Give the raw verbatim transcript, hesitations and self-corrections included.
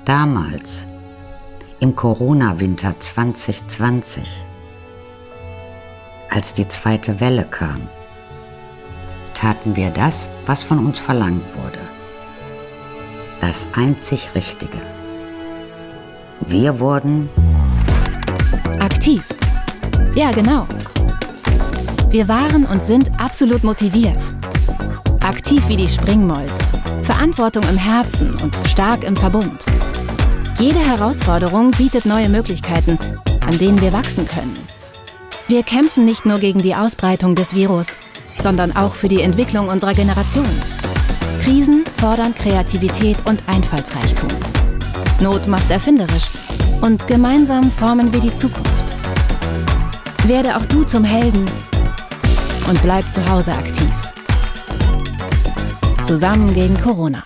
Damals, im Corona-Winter zwanzig zwanzig, als die zweite Welle kam, taten wir das, was von uns verlangt wurde. Das einzig Richtige. Wir wurden aktiv. Ja, genau. Wir waren und sind absolut motiviert. Aktiv wie die Springmäuse. Verantwortung im Herzen und stark im Verbund. Jede Herausforderung bietet neue Möglichkeiten, an denen wir wachsen können. Wir kämpfen nicht nur gegen die Ausbreitung des Virus, sondern auch für die Entwicklung unserer Generation. Krisen fordern Kreativität und Einfallsreichtum. Not macht erfinderisch und gemeinsam formen wir die Zukunft. Werde auch du zum Helden und bleib zu Hause aktiv. Zusammen gegen Corona.